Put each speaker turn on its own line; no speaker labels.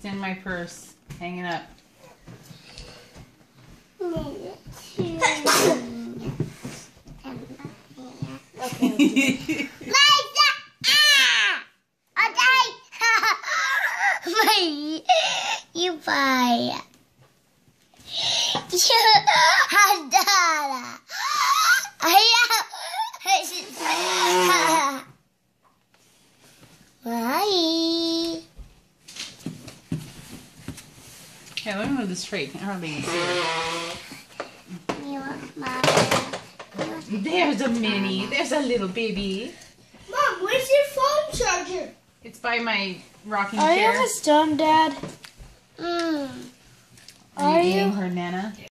It's in my purse, hanging up.
You buy. Bye.
Hey, let me move this tray. I can't hardly even see it. There's a mini. There's a little baby.
Mom, where's your phone charger?
It's by my rocking
Are you
chair.
almost done, Dad?
Are you eating her, Nana?